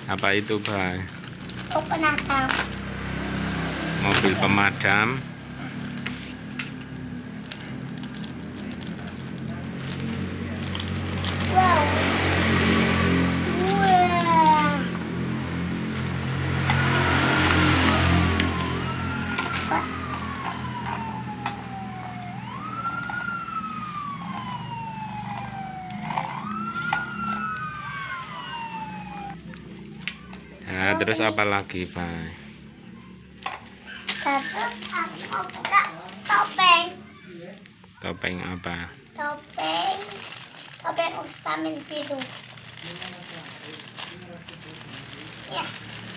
Apa itu, Bay? Oh, pemadam. Mobil pemadam. Wow. Wah. Nah, terus apa lagi, Bay? Terus aku buka topeng. Topeng apa? Topeng Ultraman biru. Ya.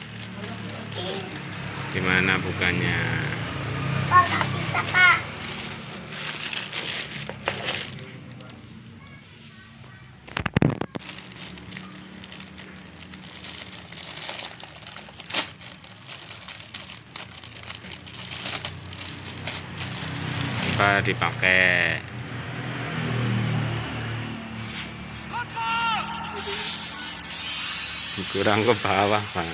Gimana bukannya? Oh, nggak bisa, Kak. Apa dipakai? Kurang ke bawah, Pak.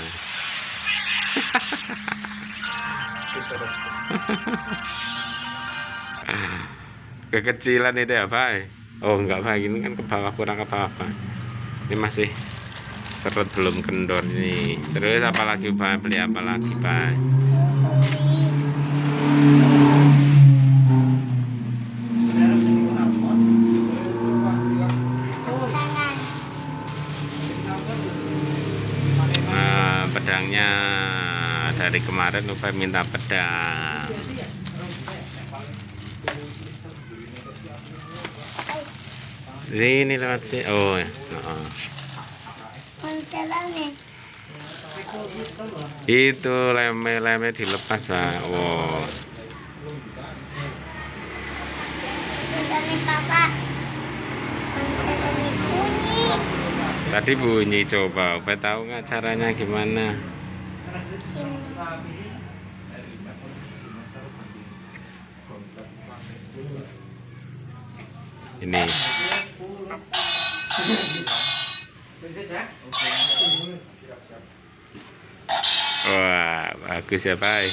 Kekecilan itu ya, Pak? Oh, enggak, Pak. Ini kan ke bawah, kurang ke bawah, Pak. Ini masih perut belum kendor ini. Terus apa lagi, Pak? Beli apa lagi, Pak? Nah, pedangnya dari kemarin Upa minta pedang. Ini lewat sini. Oh, ya. Itu leme dilepas, Pak. Wow. Tadi bunyi, coba. Upa tahu nggak caranya gimana? Ini. Wah, bagus ya, Pak.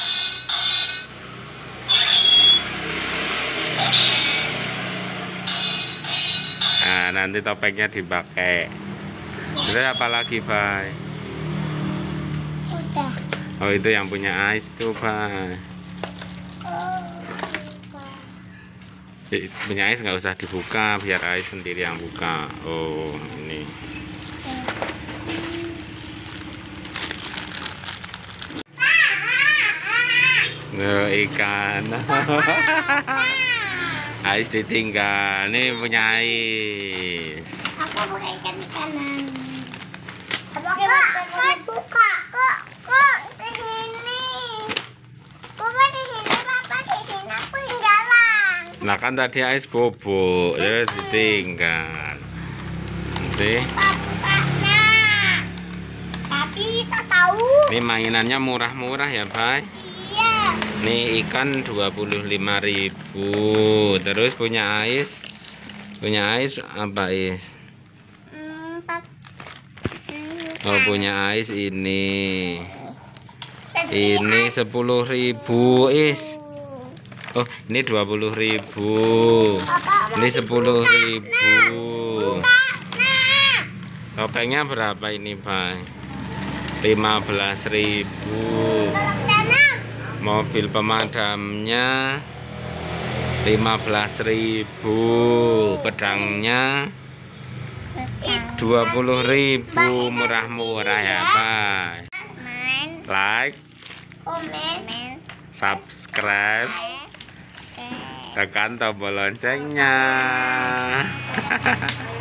Nah, nanti topengnya dipakai. Terus apa lagi, Pak? Udah. Oh, itu yang punya Ais tuh, Pak. Punya Ais nggak usah dibuka, biar Ais sendiri yang buka. Oh, ini. Oh, ikan. Ais ditinggal. Ini punya Ais. Aku buka ikan-ikanan. Kak, buka. Kok di sini? Papa di sini, Papa di sini. Aku yang jalan. Nah, kan tadi Ais bobok, ya ditinggal. Nanti. Bukanya. Tapi bisa tahu. Ini mainannya murah-murah ya, Pak. Iya. Nih ikan 25.000. Terus punya Ais apa, Ais? Oh, punya Ais ini 10.000, Is. Oh, ini 20.000. Ini 10.000. Topengnya berapa ini, Pak? 15.000. Mobil pemadamnya 15.000. Pedangnya 20.000. Murah-murah ya, Pak. Like, Komen, subscribe, tekan tombol loncengnya.